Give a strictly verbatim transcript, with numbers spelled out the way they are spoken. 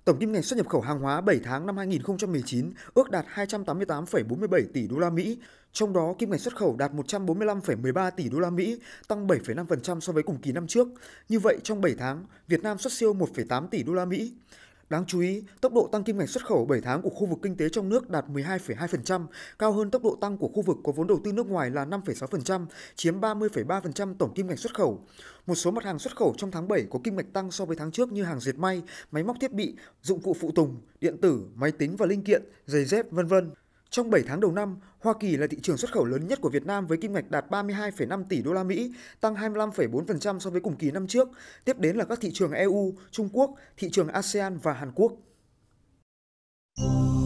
Tổng kim ngạch xuất nhập khẩu hàng hóa bảy tháng năm hai nghìn không trăm mười chín ước đạt hai trăm tám mươi tám phẩy bốn mươi bảy tỷ đô la Mỹ, trong đó kim ngạch xuất khẩu đạt một trăm bốn mươi lăm phẩy mười ba tỷ đô la Mỹ, tăng bảy phẩy năm phần trăm so với cùng kỳ năm trước. Như vậy, trong bảy tháng, Việt Nam xuất siêu một phẩy tám tỷ đô la Mỹ. Đáng chú ý, tốc độ tăng kim ngạch xuất khẩu bảy tháng của khu vực kinh tế trong nước đạt mười hai phẩy hai phần trăm, cao hơn tốc độ tăng của khu vực có vốn đầu tư nước ngoài là năm phẩy sáu phần trăm, chiếm ba mươi phẩy ba phần trăm tổng kim ngạch xuất khẩu. Một số mặt hàng xuất khẩu trong tháng bảy có kim ngạch tăng so với tháng trước như hàng dệt may, máy móc thiết bị, dụng cụ phụ tùng, điện tử, máy tính và linh kiện, giày dép, vân vân. Trong bảy tháng đầu năm, Hoa Kỳ là thị trường xuất khẩu lớn nhất của Việt Nam với kim ngạch đạt ba mươi hai phẩy năm tỷ đô la Mỹ, tăng hai mươi lăm phẩy bốn phần trăm so với cùng kỳ năm trước. Tiếp đến là các thị trường e u, Trung Quốc, thị trường a sê an và Hàn Quốc.